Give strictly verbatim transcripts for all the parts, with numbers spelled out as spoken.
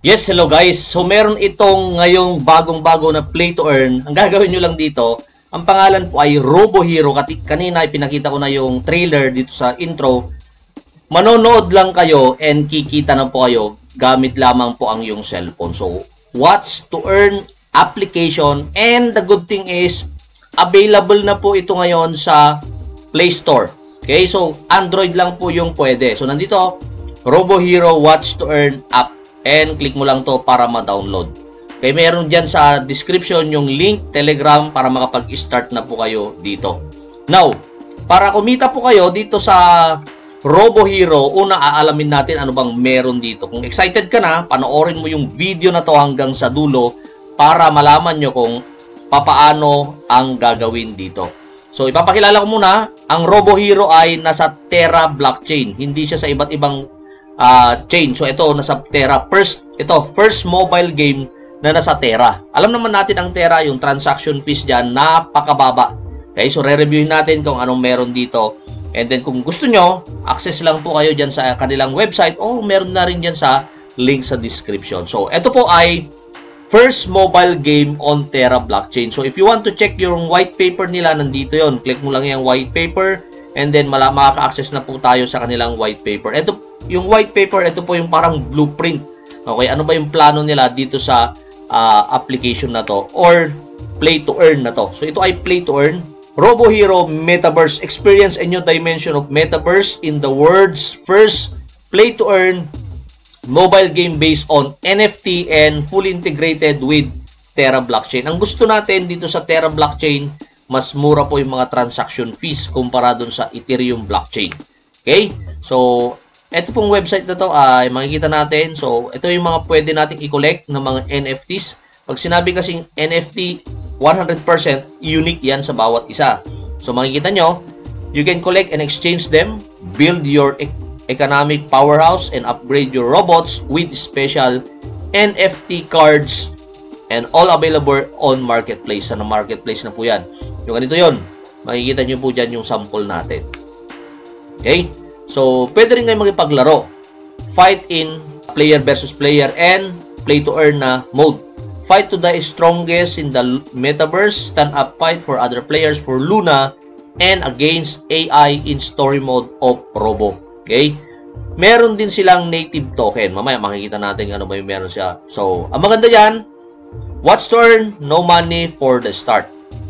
Yes, hello guys. So meron itong ngayong bagong-bago na play to earn. Ang gagawin nyo lang dito, ang pangalan po ay Robo Hero. Kanina ipinakita ko na yung trailer dito sa intro. Manonood lang kayo and kikita na po kayo gamit lamang po ang yung cellphone. So, watch to earn application, and the good thing is available na po ito ngayon sa Play Store. Okay, so Android lang po yung pwede. So nandito, Robo Hero Watch to Earn app. And click mo lang to para ma-download. Okay, meron dyan sa description yung link, Telegram, para makapag-start na po kayo dito. Now, para kumita po kayo dito sa Robo Hero, una aalamin natin ano bang meron dito. Kung excited ka na, panoorin mo yung video na to hanggang sa dulo para malaman nyo kung papaano ang gagawin dito. So, ipapakilala ko muna, ang Robo Hero ay nasa Terra blockchain. Hindi siya sa iba't ibang Uh, chain. So ito nasa Terra. First, ito first mobile game na nasa Terra. Alam naman natin ang Terra, yung transaction fees diyan napakababa. Okay, so re-reviewin natin kung anong meron dito. And then kung gusto nyo, access lang po kayo diyan sa kanilang website o meron na rin diyan sa link sa description. So ito po ay first mobile game on Terra blockchain. So if you want to check yung white paper nila, nandito yon. Click mo lang yung white paper and then makaka-access na po tayo sa kanilang white paper. Ito yung white paper, ito po yung parang blueprint. Okay, ano ba yung plano nila dito sa uh, application na to or play to earn na to. So ito ay play to earn. Robo Hero Metaverse. Experience a new dimension of Metaverse in the world's first play to earn mobile game based on N F T and fully integrated with Terra blockchain. Ang gusto natin dito sa Terra blockchain, mas mura po yung mga transaction fees kumpara dun sa Ethereum blockchain. Okay? So ito pong website na to ay makikita natin. So, ito yung mga pwede nating i-collect ng mga N F Ts. Pag sinabi kasing N F T, one hundred percent unique yan sa bawat isa. So, makikita nyo, you can collect and exchange them, build your e economic powerhouse, and upgrade your robots with special N F T cards, and all available on marketplace. Sa marketplace na po yan. Yung ganito yun. Makikita nyo po dyan yung sample natin. Okay? So, pwede rin kayo makipaglaro. Fight in player versus player and play to earn na mode. Fight to the strongest in the metaverse. Stand up fight for other players for Luna and against A I in story mode of Robo. Okay? Meron din silang native token. Mamaya makikita natin ano ba yung meron siya. So, ang maganda yan, watch to earn, no money for the start.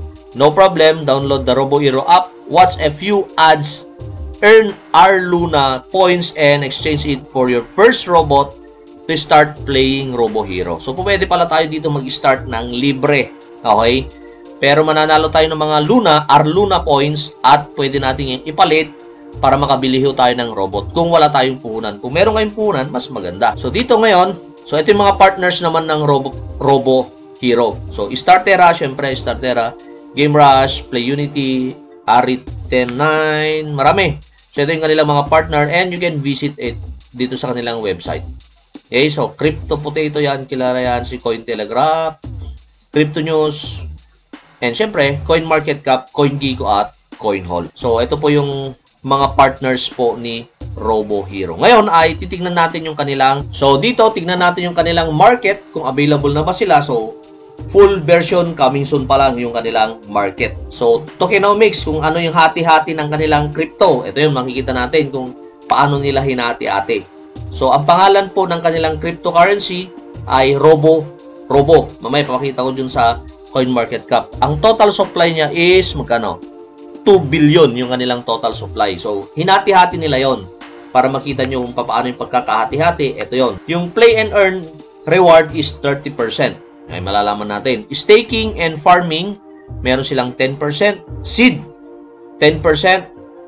No problem, download the Robo Hero app, watch a few ads, earn our Luna points and exchange it for your first robot to start playing Robo Hero. So, pwede pala tayo dito mag-start ng libre. Okay? Pero mananalo tayo ng mga Luna, our Luna points, at pwede natin yung ipalit para makabili ho tayo ng robot kung wala tayong puhunan. Kung meron kayong puhunan, mas maganda. So, dito ngayon, so ito yung mga partners naman ng Robo, Robo Hero. So, Startera, syempre, Startera, Game Rush, Play Unity, Ari ten nine, marami. So, ito yung kanilang mga partner and you can visit it dito sa kanilang website. Okay, so, Crypto Potato yan, kilala yan, si Cointelegraph, Crypto News, and syempre, CoinMarketCap, CoinGecko at CoinHall. So, ito po yung mga partners po ni Robo Hero. Ngayon ay titignan natin yung kanilang, so dito, tignan natin yung kanilang market, kung available na ba sila. So, full version coming soon pa lang yung kanilang market. So, tokenomics, kung ano yung hati-hati ng kanilang crypto. Ito yung makikita natin kung paano nila hinati-hati. So, ang pangalan po ng kanilang cryptocurrency ay Robo. Robo. Mamaya papakita ko dun sa CoinMarketCap. Ang total supply niya is magkano? two billion yung kanilang total supply. So, hinati-hati nila yon para makita nyo kung paano yung pagkakahati-hati. Ito yon. Yung play and earn reward is thirty percent. Ay malalaman natin. Staking and farming, meron silang ten percent. Seed, ten percent.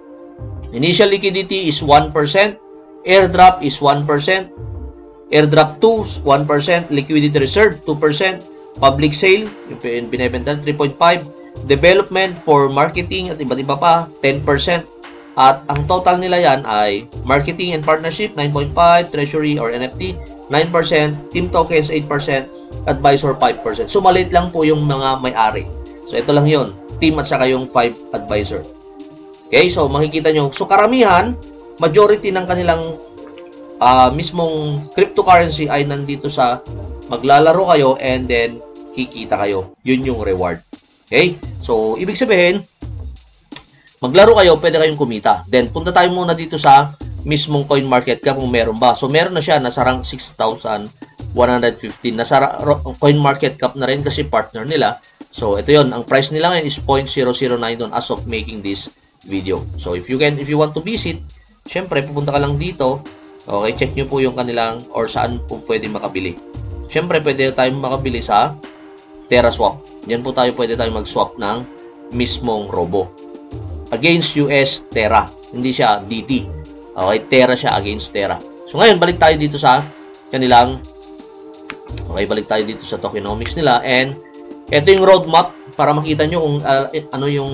Initial liquidity is one percent. Airdrop is one percent. Airdrop two, one percent. Liquidity reserve, two percent. Public sale, yung binibenta, three point five. Development for marketing at iba't iba pa, ten percent. At ang total nila yan ay marketing and partnership, nine point five. Treasury or N F T, nine percent. Team tokens, eight percent. Advisor, five percent. So, maliit lang po yung mga may-ari. So, ito lang yun. Team at saka yung five advisor. Okay, so makikita nyo. So, karamihan, majority ng kanilang uh, mismong cryptocurrency ay nandito sa maglalaro kayo and then kikita kayo. Yun yung reward. Okay? So, ibig sabihin, maglaro kayo, pwede kayong kumita. Then, punta tayo muna dito sa mismong coin market cap kung meron ba. So, meron na siya, nasa rank six thousand one hundred fifteen. Nasa coin market cap na rin kasi partner nila. So, ito yon. Ang price nila ngayon is zero point zero zero nine doon as of making this video. So, if you can, if you want to visit, syempre, pupunta ka lang dito. Okay, check nyo po yung kanilang or saan po pwede makabili. Syempre, pwede tayong makabili sa TerraSwap. Yan po tayo pwede tayong mag-swap ng mismong Robo. Against U S Terra. Hindi siya D T. Okay, Terra siya against Terra. So, ngayon, balik tayo dito sa kanilang okay, balik tayo dito sa tokenomics nila. And, ito yung roadmap para makita nyo kung uh, ano yung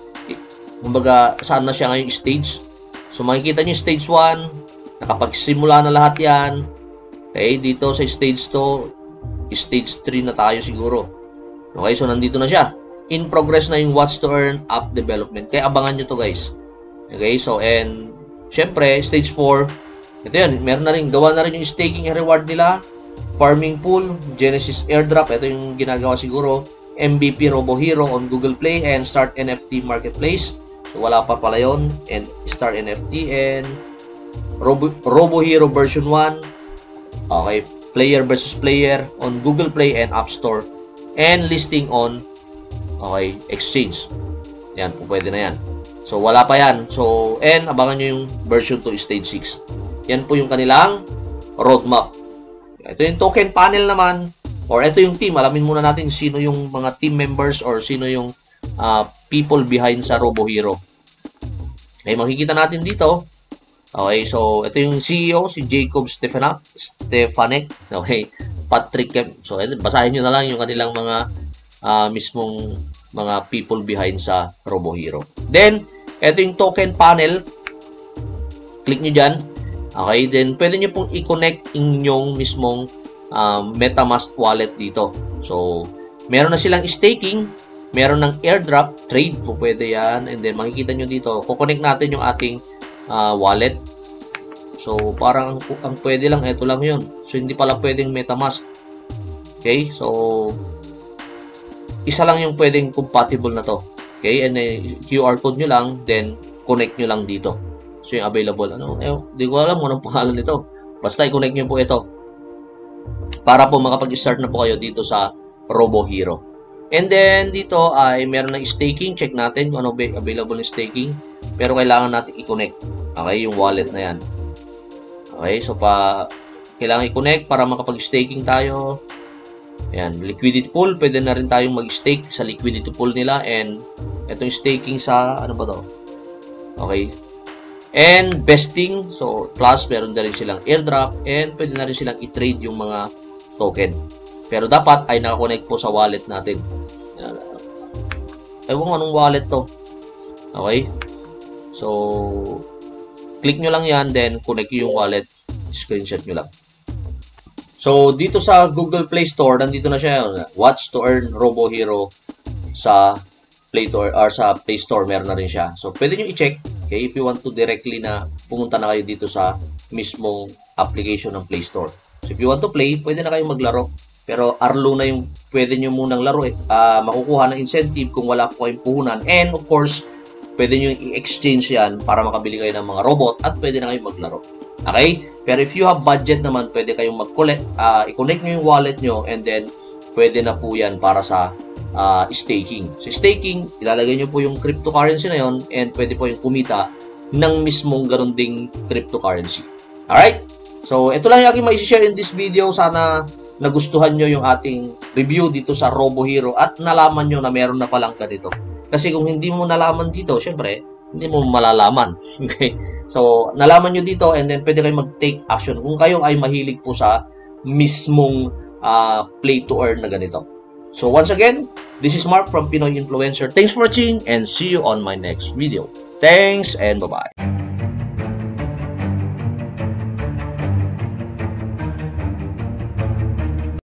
kumbaga, saan na siya ngayong stage. So, makikita nyo stage one. Nakapagsimula na lahat yan. Okay, dito sa stage two, stage three na tayo siguro. Okay, so nandito na siya. In progress na yung watch to earn app development. Kaya abangan nyo to guys. Okay, so and syempre, stage four, ito yan, meron na rin, gawa na rin yung staking reward nila. Farming pool, Genesis airdrop, ito yung ginagawa siguro. M V P Robo Hero on Google Play and Start N F T Marketplace. So wala pa pala yun. And Start N F T and Robo, Robo Hero version one. Okay, player versus player on Google Play and App Store. And listing on okay, exchange. Yan, po pwede na yan. So, wala pa yan. So, and abangan nyo yung version two stage six. Yan po yung kanilang roadmap. Ito yung token panel naman. Or ito yung team. Alamin muna natin sino yung mga team members or sino yung uh, people behind sa Robo Hero. Okay, makikita natin dito. Okay, so ito yung C E O, si Jacob Stefanek. Stefanek. Okay, Patrick. So, basahin nyo na lang yung kanilang mga uh, mismong mga people behind sa Robo Hero. Then, ito yung token panel. Click nyo dyan. Okay, then pwede nyo pong i-connect inyong mismong um, MetaMask wallet dito. So, meron na silang staking, meron ng airdrop, trade po pwede yan. And then, makikita nyo dito, kukonect natin yung ating uh, wallet. So, parang ang, ang pwede lang, ito lang yun. So, hindi pala pwedeng MetaMask. Okay, so, isa lang yung pwedeng compatible na to. Okay, and then, Q R code nyo lang, then, connect nyo lang dito. So, yung available, ano, eh, di ko alam kung anong pangalan nito. Basta, i-connect nyo po ito. Para po makapag-start na po kayo dito sa Robo Hero. And then, dito ay meron ng staking. Check natin kung ano available ng staking. Pero kailangan natin i-connect. Okay, yung wallet na yan. Okay, so pa kailangan i-connect para makapag-staking tayo. Ayan, liquidity pool. Pwede na rin tayong mag-stake sa liquidity pool nila. And itong staking sa, ano ba to? Okay. And vesting. So, plus, meron na rin silang airdrop. And pwede na rin silang i-trade yung mga token. Pero dapat ay nakakonect po sa wallet natin. Ewan ko anong wallet to. Okay. So, click nyo lang yan. Then, connect yung wallet. Screenshot nyo lang. So, dito sa Google Play Store, nandito na siya. Watch to earn Robo Hero sa Play Store or sa Play Store. Meron na rin siya. So, pwede nyo i-check. Okay, if you want to directly na pumunta na kayo dito sa mismong application ng Play Store. So, if you want to play, pwede na kayong maglaro. Pero Arlo na yung pwede nyo munang laro. Eh. Uh, makukuha ng incentive kung wala po kayong puhunan. And of course, pwede nyo i-exchange yan para makabili kayo ng mga robot at pwede na kayong maglaro. Okay? Pero if you have budget naman, pwede kayong mag-collect, uh, i-connect nyo yung wallet nyo and then pwede na po yan para sa uh, staking. So, staking, ilalagay nyo po yung cryptocurrency na yon and pwede po yung kumita ng mismong ganun ding cryptocurrency. Alright? So, ito lang yung aking ma-share in this video. Sana nagustuhan nyo yung ating review dito sa Robo Hero at nalaman nyo na meron na palang ganito. Kasi kung hindi mo nalaman dito, syempre, hindi mo malalaman. Okay? So, nalaman nyo dito and then pwede kayong mag-take action kung kayo ay mahilig po sa mismong uh, play to earn na ganito. So, once again, this is Mark from Pinoy Influencer. Thanks for watching and see you on my next video. Thanks and bye-bye.